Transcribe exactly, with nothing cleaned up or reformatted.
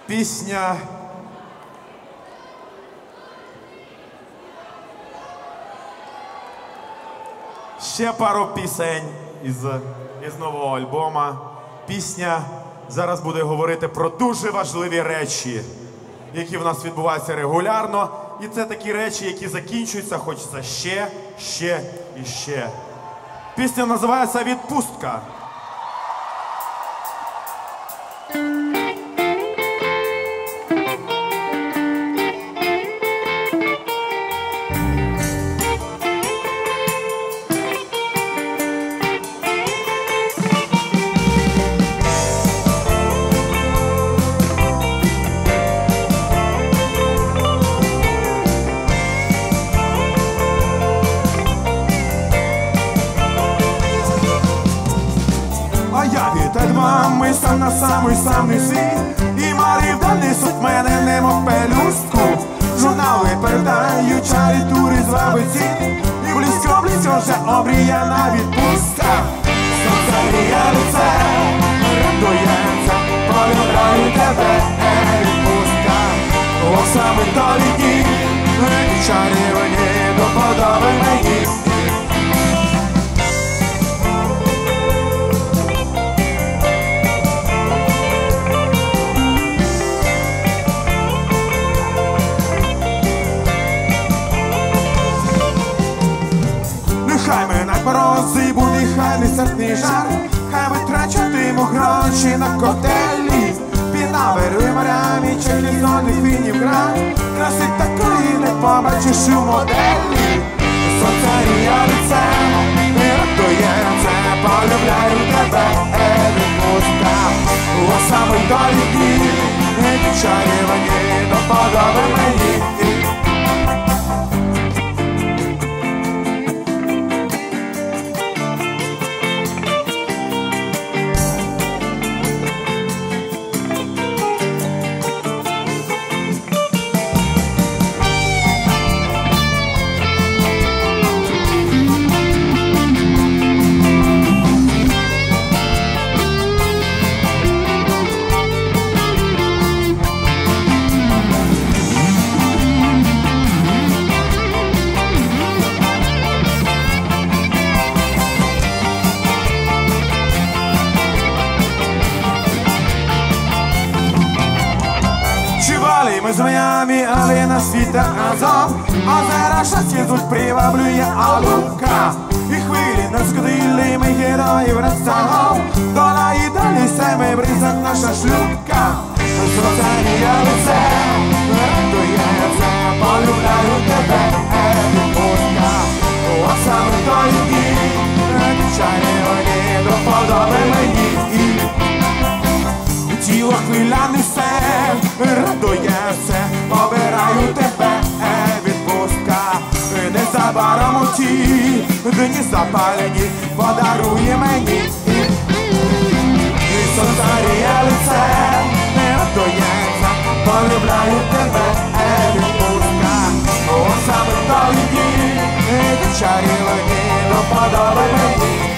Пісня ще пару пісень із, із нового альбома. Пісня зараз буде говорити про дуже важливі речі, які в нас відбуваються регулярно. І це такі речі, які закінчуються, хочеться ще, ще і ще. Пісня називається «Відпустка». Від мами сам на самий самий світ, і марів далі суть мене немов пелюстку. Журнали передають чарі тури з бабиці, і близько-близько вже обріяна відпустка. Сонце гріє лице, радується, полюбляю тебе, відпустка. О, саме долі дні, чарівні до подоби мені. Хай минать морози, буде хай нестерпний жар, хай витрачатиму гроші на коктейлі. Пінаверує морями, чеклі зони фінів град, краси такої не побачиш у моделі. Сонце гріє лице, не радується, полюбляю тебе, відпустка. У самий долі дні, чарівні до подоби мені. Ми з Майами, але на світа разом, озера щастя тут приваблює алубка. І хвилі нас скотили, ми героїв розтягом, дола і далі себе бризок наша шлюбка. Сонце гріє лице, радується, полюбляю тебе, відпустка. О, саме той дні, чарівні до подоби мені. Тіло хвиля несе, радує все, обираю тебе, відпустка. Незабаром у ті дні запалені подарує мені. І сонце гріє лице, не радується, полюбляю тебе, відпустка. О, саме той дні, чарівні до подоби мені.